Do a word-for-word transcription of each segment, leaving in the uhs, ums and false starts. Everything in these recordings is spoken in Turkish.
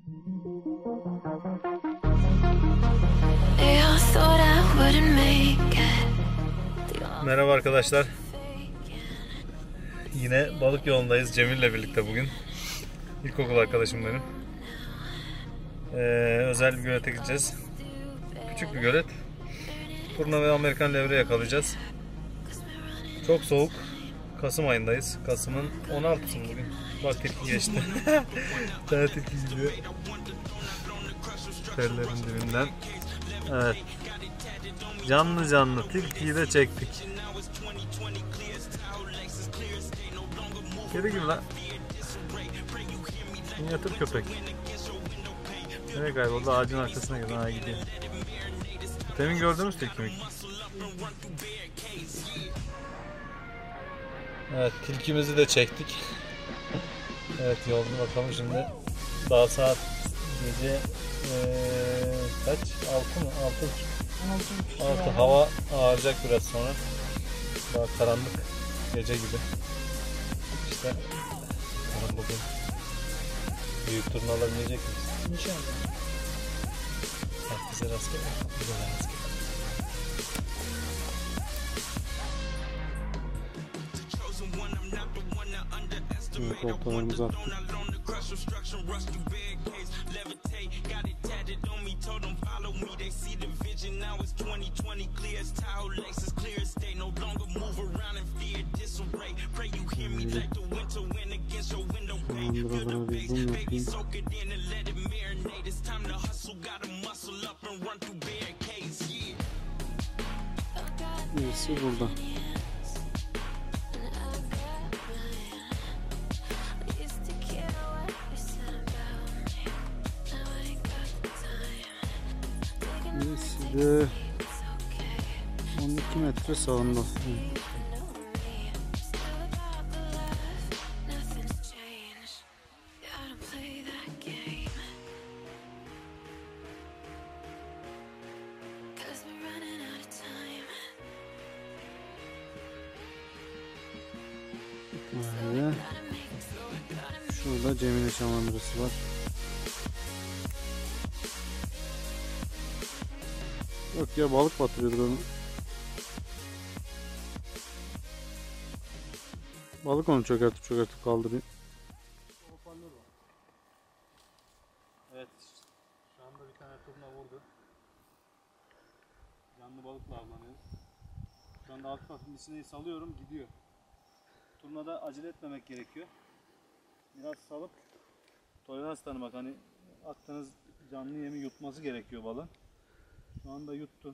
Merhaba arkadaşlar. Yine balık yolundayız Cemil'le birlikte bugün. İlkokul arkadaşım benim. Ee, özel bir gölete gideceğiz. Küçük bir gölet. Turna ve Amerikan levre yakalayacağız. Çok soğuk. Kasım ayındayız. Kasım'ın on altısı mı bugün? Bak tilki geçti. Daha tilki gidiyor. Terlerin dibinden. Evet. Canlı canlı tilkiyi de çektik. Geri gibi lan. Minyatür köpek. Nereye kayboldu? Ağacın arkasına gidiyor. Ha gidiyor. Demin gördüğümüz tilki mi? Evet, tilkimizi de çektik. Evet, yolda bakalım şimdi. Daha saat gece ee, kaç? altı mı? altı. altı. Hava ağaracak biraz sonra. Daha karanlık. Gece gibi. İşte bugün büyük turnu alabilecek miyiz? İnşallah. Herkese rastgele. Bize de rastgele. Evet, oltalarımızı attık. Mandıralara bir zoom yapayım. Birisi burada. Birisi de on iki metre sağında. Evet. Böyle. Şurada Cemile şamandırası var. Yok ya, balık batırıyordur onu. Balık onu çökertip çökertip kaldırıyor. Evet, şu anda bir tane turna vurdu. Canlı balıkla avlanıyoruz. Şu anda hafif hafif misineyi salıyorum, gidiyor. Turnada acele etmemek gerekiyor. Biraz salıp tolerans tanımak, hani attığınız canlı yemi yutması gerekiyor balın. Şu anda yuttu.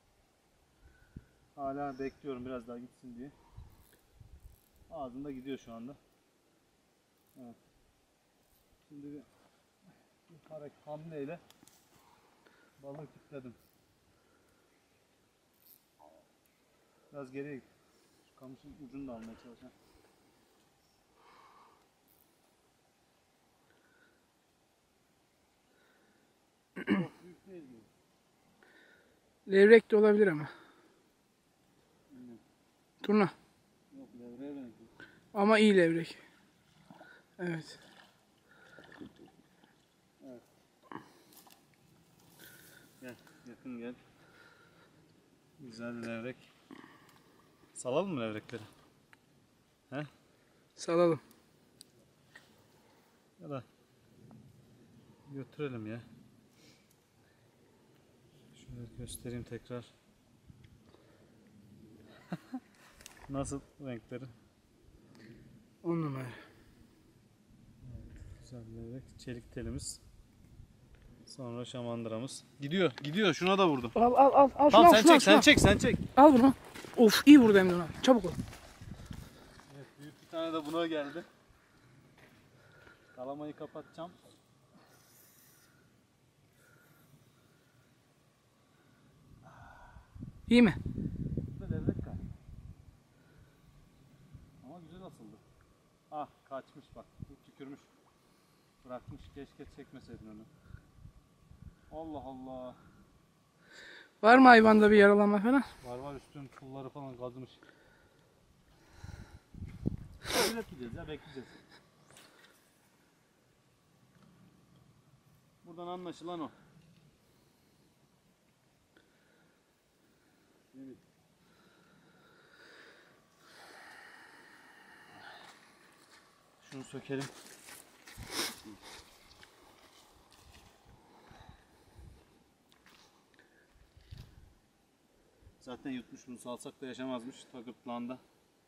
Hala bekliyorum biraz daha gitsin diye. Ağzında gidiyor şu anda. Evet. Şimdi bir, bir hareket hamleyle balığı kilitledim. Biraz geriye git. Şu kamışın ucunu da almaya çalışacağım. Çok büyük değil mi? Levrek de olabilir ama. Bilmiyorum. Turna. Yok, levreye benziyor. Ama iyi levrek. Evet. Evet. Gel, yakın gel. Güzel levrek. Salalım mı levrekleri? He? Salalım. Ya da götürelim ya. Şöyle göstereyim tekrar. Nasıl renkleri? On numara. Evet, güzel levrek. Çelik telimiz. Sonra şamandıramız. Gidiyor, gidiyor. Şuna da vurdu. Al al al. al Tamam, şunu, sen şunu, çek, şunu. sen çek, sen çek. Al bunu. Of, iyi vurdu hem de ona. Çabuk ol. Evet, büyük bir tane de buna geldi. Kalamayı kapatacağım. İyi mi? Bu da levrek galiba. Ama güzel asıldı. Ah, kaçmış bak. Tükürmüş. Bırakmış. Keşke çekmeseydin onu. Allah Allah. Var mı hayvanda bir yaralanma falan? Var var, üstün pulları falan kazımış. Bekleyeceğiz ya, bekleyeceğiz. Buradan anlaşılan o. Evet. Şunu sökelim. Zaten yutmuş, bunu salsak da yaşamazmış ta gırtlağında.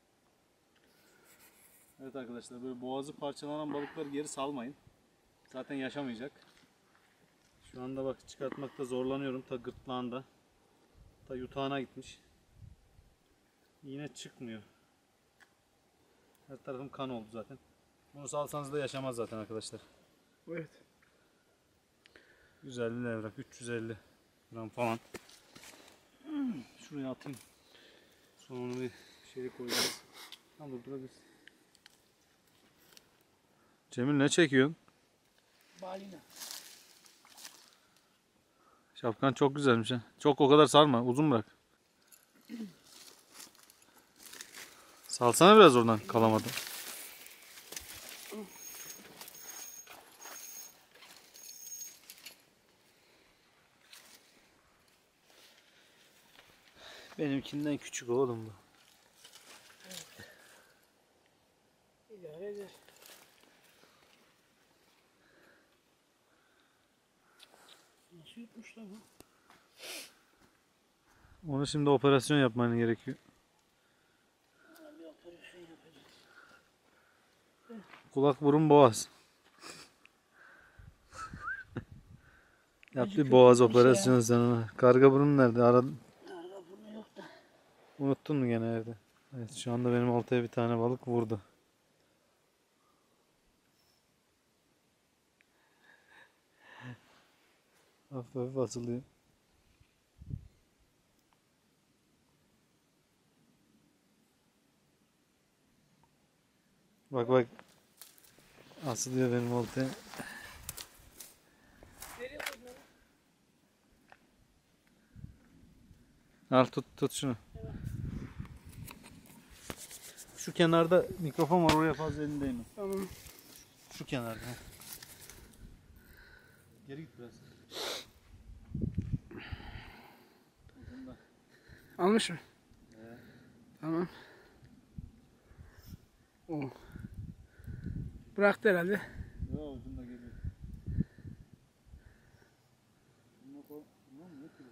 Evet arkadaşlar, böyle boğazı parçalanan balıkları geri salmayın. Zaten yaşamayacak. Şu anda bak çıkartmakta zorlanıyorum ta gırtlağında. Ta yutağına gitmiş. Yine çıkmıyor. Her tarafım kan oldu zaten. Bunu salsanız da yaşamaz zaten arkadaşlar. Evet. güzel bir levrek, üç yüz elli gram falan. Şuraya atayım. Sonra onu bir şeye koyacağız. Al durabiliriz. Cemil ne çekiyorsun? Balina. Şapkan çok güzelmiş ha. Çok o kadar sarma, uzun bırak. Salsana biraz oradan, kalamadı. Benimkinden küçük oğlum bu. İdare eder. Nasıl yutmuşlar bu? Onu şimdi operasyon yapman gerekiyor. Bir operasyon yapacağız. Kulak, burun, boğaz. Yap bir boğaz operasyonu sen ona. Karga burun nerede? Aradım. Karga burnu yok da. Unuttun mu gene evde? Evet, şu anda benim oltaya bir tane balık vurdu. Hafif hafif asılıyor. Bak bak. Asılıyor benim oltaya. Al tut tut şunu. Şu kenarda mikrofon var, oraya fazla elini değme. Tamam. Şu kenarda. he. Geri git biraz. Almış mı? Evet. Tamam. O. Bıraktı herhalde. Yo, ucunda geliyor. Bunlar o, bunlar mı? Ne kilo?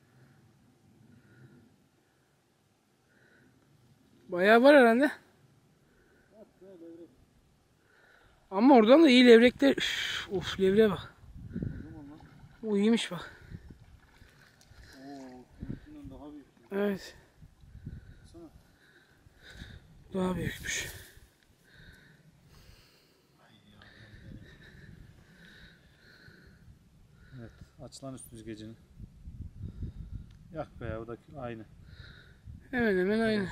Bayağı var herhalde. Ama oradan da iyi levrekler. Üf, of levreğe bak. Bu iyiymiş bak. Oo, kendisinden daha büyük. Evet. Baksana. Daha büyükmüş. Evet, aç lan üst yüzgecini. Yak be ya, o da aynı. Hemen hemen aynı.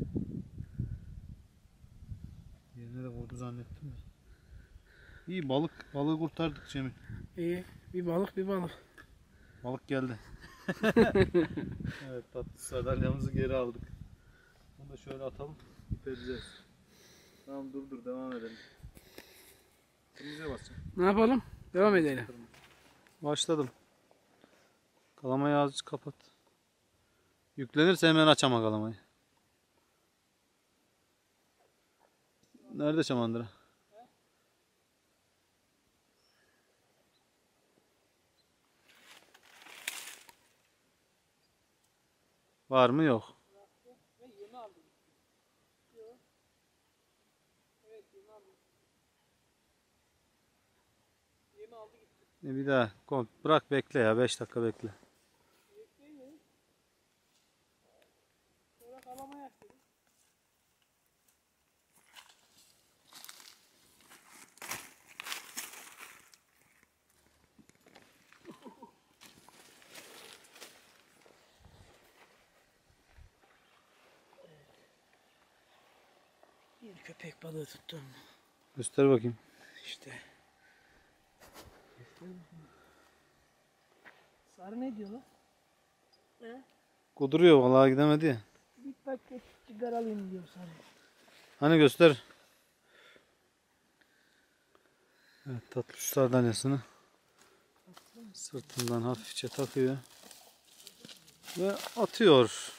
Yerine de vurdu zannettim de. İyi, balık, balığı kurtardık Cemil. İyi. Bir balık bir balık. Balık geldi. Evet, tatlı sardalyamızı geri aldık. Bunu da şöyle atalım, ip edeceğiz. Tamam, dur dur, devam edelim. Kırmızıya basacağım. Ne yapalım? Devam edelim. Başladım. Kalamayı azıcık kapat. Yüklenirse hemen aç ama kalamayı. Nerede şamandıra? Var mı yok? E bir daha kont bırak, bekle ya, beş dakika bekle. Bir köpek balığı tuttum. Göster bakayım. İşte. Sarı ne diyor lan? He? Kuduruyor vallahi, gidemedi ya. Bir paket sigara alayım diyor sarı. Hani göster. Evet, tatlı şu sardalyasını. Sırtından hafifçe takıyor. Ve atıyor.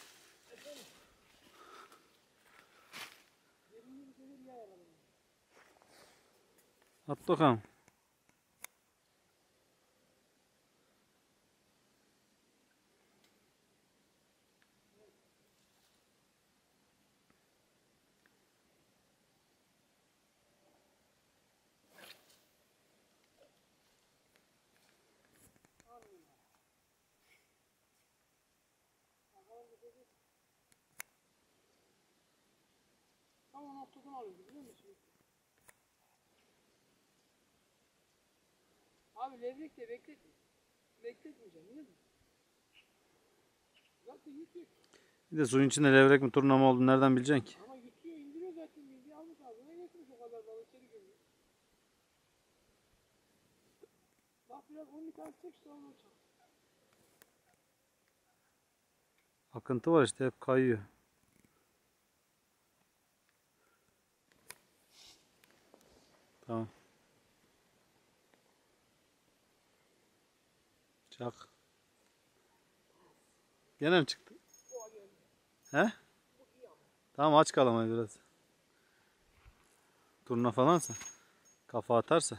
At bakalım. Tam o noktadan alıyordu biliyor musun? Abi levrek de bekletme. Bekletmeyeceğim değil mi? Zaten yutuyor. Bir de suyun içinde levrek mi turna mı olduğunu nereden bileceksin ki? Ama yutuyor indiriyor zaten bildiği almış ağzına götürmüş o kadar balık içeri girmiyor. Bak biraz on bir tane çek sonra uçak. Akıntı var işte, hep kayıyor. Tamam. Çak. Gene mi çıktı? He? Tamam, aç kalamayı biraz. Turna falansa. Kafa atarsa.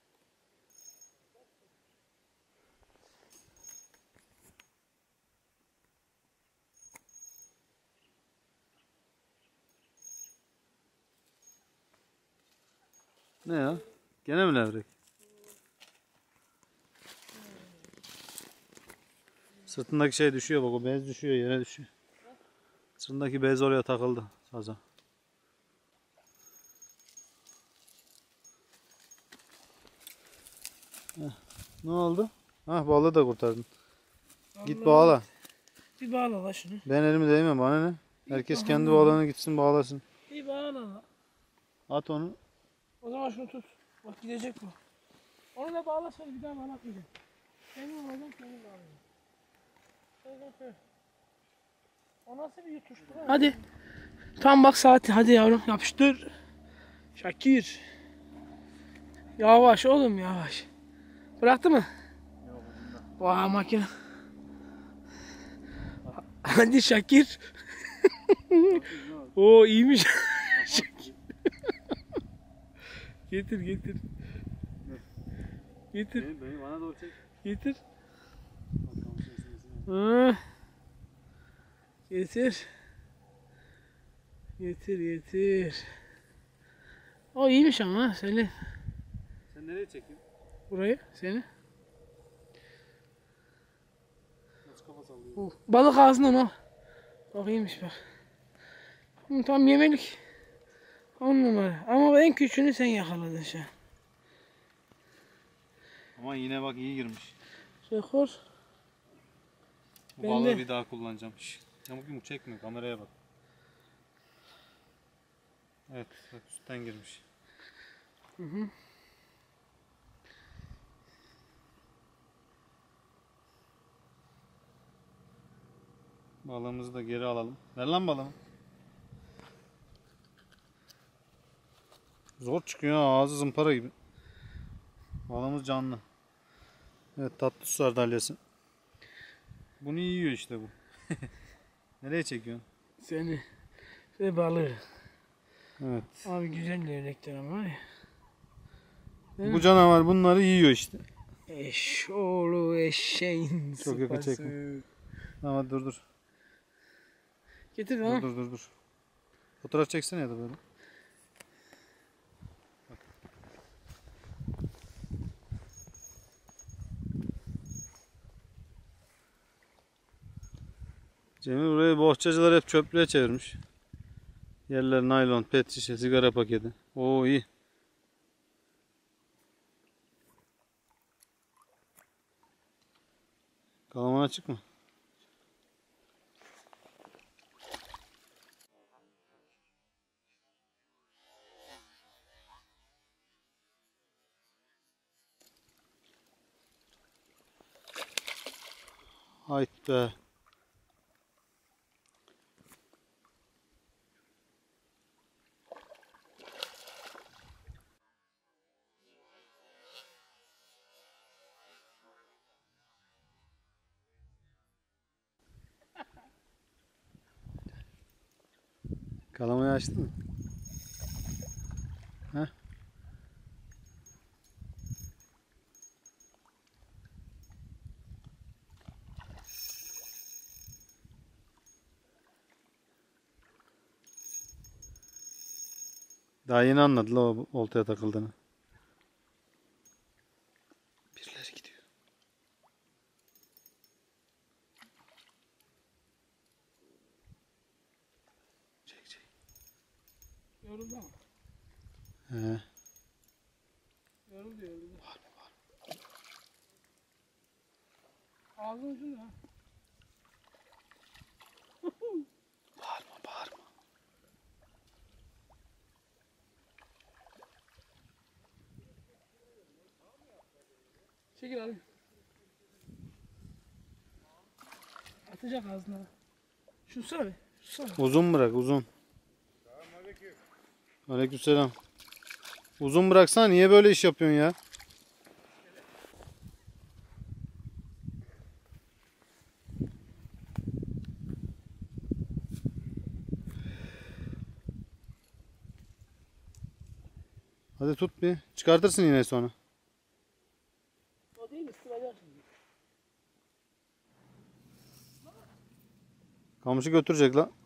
Ne ya? Gene mi levrek? Sırtındaki şey düşüyor bak, o bez düşüyor, yere düşüyor. Sırtındaki bez oraya takıldı saza. Heh, ne oldu? Hah, balığı da kurtardın. Git bağla. Bir bağla la şunu. Ben elimi değmem, bana ne? Herkes Git kendi bağla. balığını gitsin bağlasın. Bir bağla la. At onu. O zaman şunu tut. Bak gidecek bu. Onu da bağlasana bir daha bağlatmayacağım. Kendin alacaksın kendin bağlayacaksın. Şöyle şöyle. O nasıl bir yutuştu? Hadi. Tam bak saati, hadi yavrum yapıştır. Şakir. Yavaş oğlum yavaş. Bıraktı mı? Vay makine. Hadi Şakir. Oo iyiymiş. Getir getir. Getir. Beni, beni bana doğru çek. Getir. Hı. Getir. Getir getir. O iyiymiş ama seni. Sen nereye çekiyorsun? Burayı seni. Nasıl kafa sallıyor? Oh, balık ağzından al. Bak iyiymiş bak. Hı, tam yemelik. On numara. Ama en küçüğünü sen yakaladın şu an. Ama yine bak iyi girmiş. Rekor. Bu Ben balığı de. bir daha kullanacağım. Şş, yamuk yumuk çekmiyor, kameraya bak. Evet, bak üstten girmiş. Hı hı. Balığımızı da geri alalım. Ver lan balığımı. Zor çıkıyor ha, ağzı zımpara gibi. Balığımız canlı. Evet, tatlı su sardalyası. Bunu yiyor işte bu. Nereye çekiyorsun? Seni. Ve balığı. Evet. Abi güzel levrekler ama var ya. Değil Bu mi? canavar bunları yiyor işte. Eşoğlu eşeğin Çok yakın sıpası. çekme. Ama dur dur. Getir Dur tamam. dur dur dur. Fotoğraf çeksene ya da böyle. Bak. Cemil burayı bohçacılar hep çöplüğe çevirmiş. Yerler naylon, pet şişe, sigara paketi. Oo iyi. Kalaman açık mı? Hayt be. Kalamayı açtın mı? Heh. Daha yeni anladılar o oltaya takıldığını. Birileri gidiyor. Çek çek. Yoruldu ama. He. Yoruldu yoruldu. Var mı var mı? Ağzın ucunda ha. Bağırma bağırma. Çekil abi. Atacak ağzına. Şunsana be. Şunsana. Uzun bırak uzun. Aleykümselam. Uzun bıraksana, niye böyle iş yapıyorsun ya? Hadi tut bir. Çıkartırsın yine sonra. O değil, ısıracak şimdi. Kamışı götürecek la.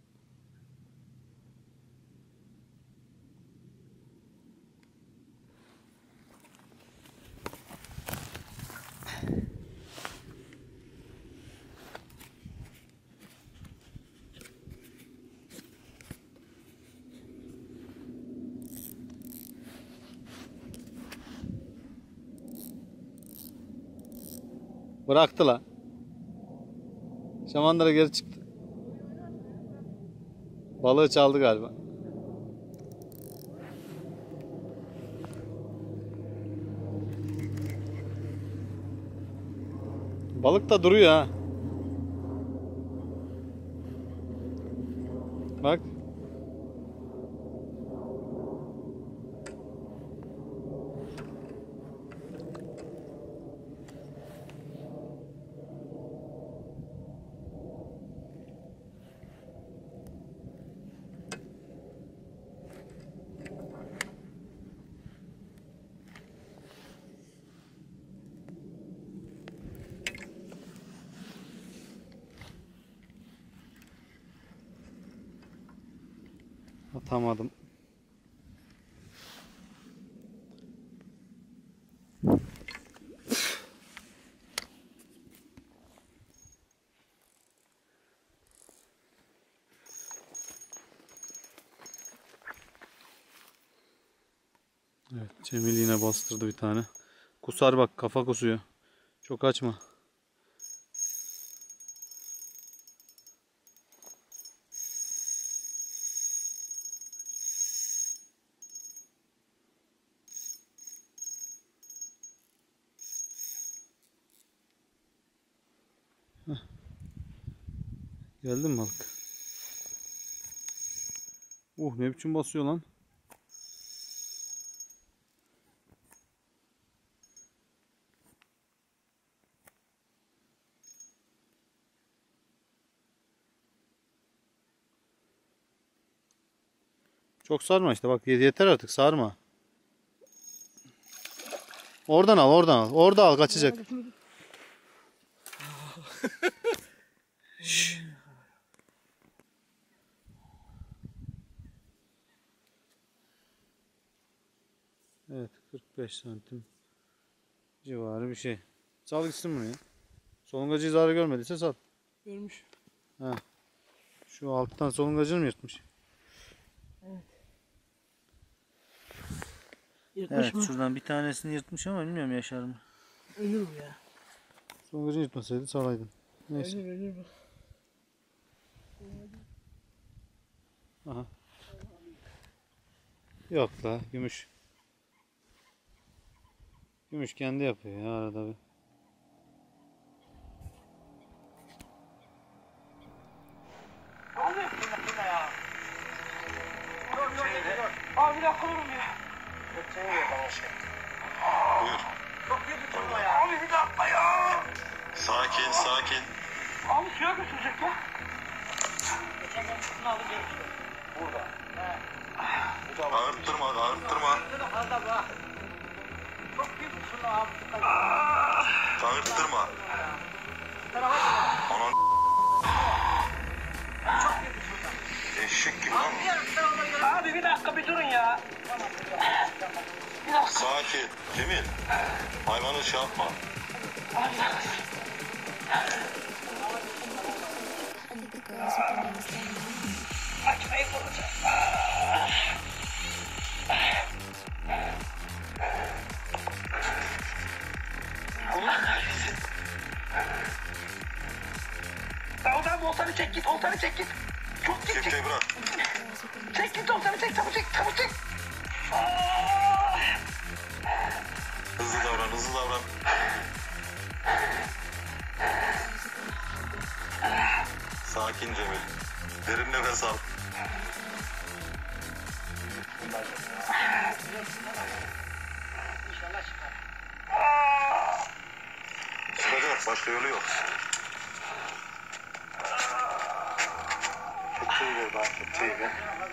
Bıraktı la. Şamandıra geri çıktı. Balığı çaldı galiba. Balık da duruyor ha. Bak. Atamadım. Evet, Cemil yine bastırdı bir tane. Kusar bak, kafa kusuyor. Çok açma. Heh. Geldi mi balık? Uh, ne biçim basıyor lan? Çok sarma işte, bak yeter artık, sarma. Oradan al, oradan al. Orada al, kaçacak. Şşş. Evet, kırk beş santim civarı bir şey. Sal gitsin bunu ya. Solungacı zarar görmediyse sal. Görmüş. Ha. Şu alttan solungacını mı yırtmış? Evet. Yırtmış Evet, mı? şuradan bir tanesini yırtmış ama bilmiyorum yaşar mı. Ölür bu ya. Solungacını yırtmasaydı salaydın. Neyse. Ölür ölür bu. Aha. Yok la, gümüş. Gümüş kendi yapıyor ya arada bir. Abi bir dakika durun ya. Buyur. Çok büyük bir turma ya. Abi bir dakika ya. Sakin, sakin. Abi suya götürecek ya. Geçen ben şunu aldım gelmiştim. Ağırttırma, ağırttırma. Ağırttırma. Anan eşek gibi lan. Abi bir dakika bir durun ya. Sakin. Cemil. Hayvanı şey yapma. Açmayı vuracağım. Allah kahretsin. Davut abi oltanı çek git, oltanı çek git. Çok git. Kepçeyi bırak. Çek git oltanı çek, çabuk çek, çabuk çek. Hızlı davran, hızlı davran. Sakin Cemil. Derin nefes al. Çıkacak, başka yolu yok. Kepçeyi ver bana, kepçeyi ver.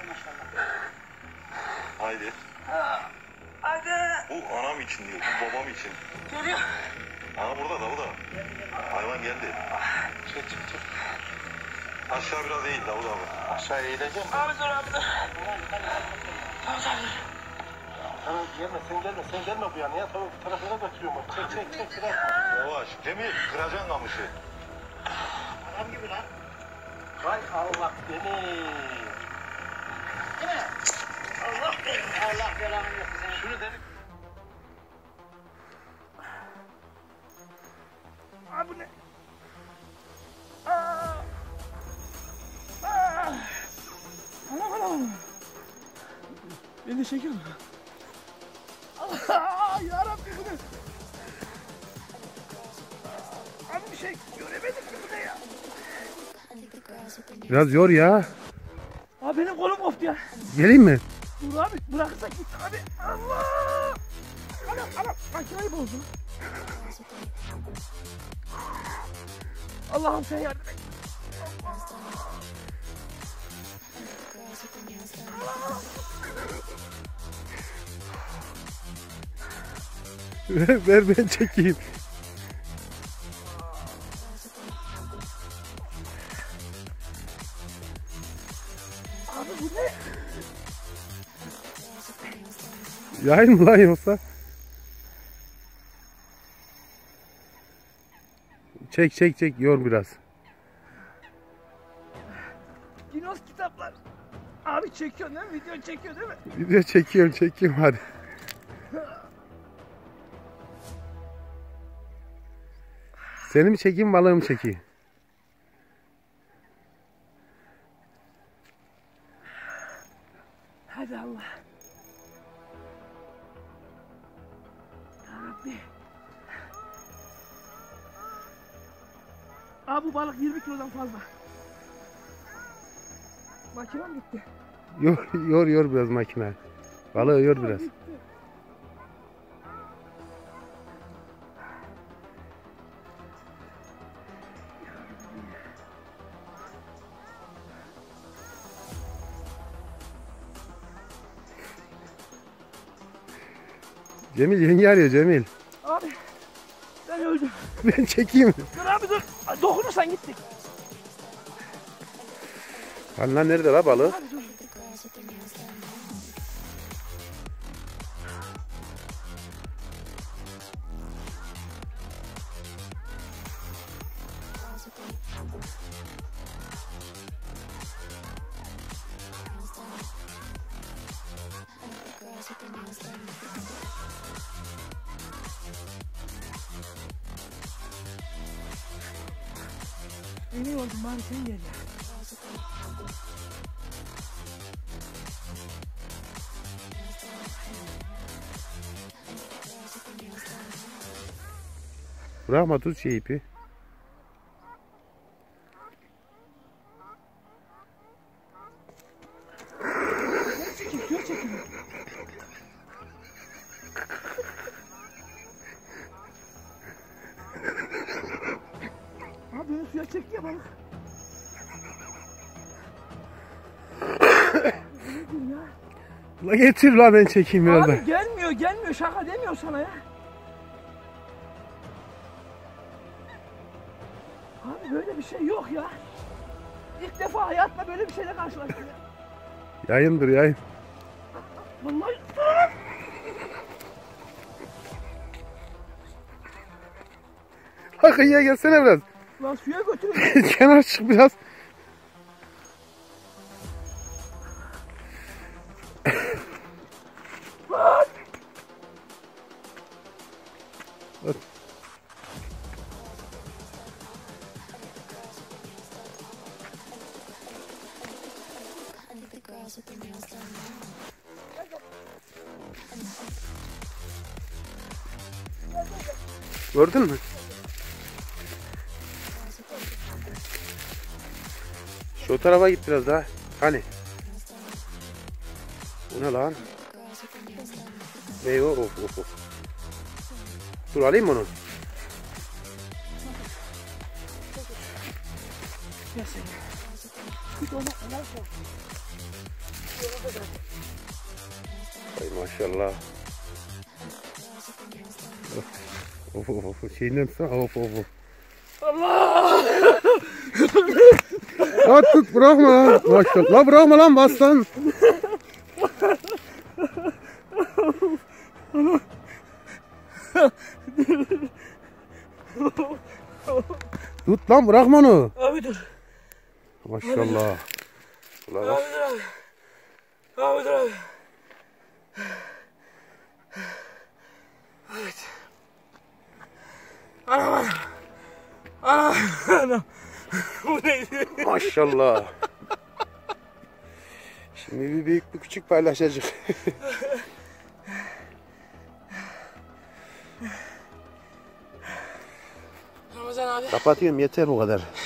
Haydi. Hadi. Bu anam için değil, bu babam için. Geliyor. Aha burada da, bu da. Hayvan geldi. Çık çık çık. Aşağı biraz eğil Davut abi. Aşağı eğileceğim. Abi dur abi dur. Davut abi. Tamam gelme sen gelme sen gelme bu yana ya tamam bu tarafına götürüyorum bak çek çek çek biraz. Yavaş. Cemil kıracaksın kamışı. Adam gibi lan. Vay Allah beni. Allah belanı, Allah belanı versin. Şunu dedik. Abi bu ne? Aa! Aa! Anam anam. Beni de çekiyor mu? Allah yarabbim bu ne? Abi bir şey göremedim ki bu ne ya? Biraz yor ya. Abi benim kolum koptu ya. Geleyim mi? Dur abi bırakırsak git abi. Allah! Anam anam makineyi bozdu. Allah'ım sen yardım et. ver, ver ben çekeyim. Abi bu ne? Yayın mı lan yoksa? Çek çek çek yor biraz. Dinos kitaplar. Abi çekiyorsun değil mi? Video çekiyor değil mi? Video çekiyorum çekiyorum hadi. Seni mi çekeyim balığı mı çekeyim? Hadi Allah. Yarabbi. Abi bu balık yirmi kilodan fazla. Makinem gitti. Yor yor yor biraz makine. Balığı yor biraz. Gitti. Cemil yenge arıyor Cemil. Abi ben öldüm. Ben çekeyim. Dur abi dur. Dokunursan gittik. Hani lan nerede la balığı? Hadi dur. İyi oldu bari sen gel ya. Bırakma tut şey ipi. Çekiyor çekiyor. Abi beni suya çekti ya balık. getireyim ya. La getir la ben çekeyim biraz da. Abi gelmiyor gelmiyor şaka demiyor sana ya. Abi böyle bir şey yok ya. İlk defa hayatta böyle bir şeyle karşılaştım ya. Yayındır yayın. Vallahi. Ha kıyıya gelsene biraz. Lan suya götürün. Kenar çık biraz. Gördün mü? Şu tarafa git biraz daha. Hani? Bu ne lan? Ne o? Of of of. Dur alayım onu. Ya sen. Git ona ona sor. Ay maşallah. Of of of. Şeyinden tutsana. Of of of. Allah! Ya tut bırakma lan. Maşallah. La bırakma lan bas lan. Tut lan bırakma onu. Abi dur. Maşallah. Ulan bak. Abi dur abi. Abi dur abi. Evet. Anam anam. Anam anam. Bu neydi? Maşallah. Şimdi bir büyük bir küçük paylaşacak. Ramazan abi. Kapatıyorum yeter bu kadar.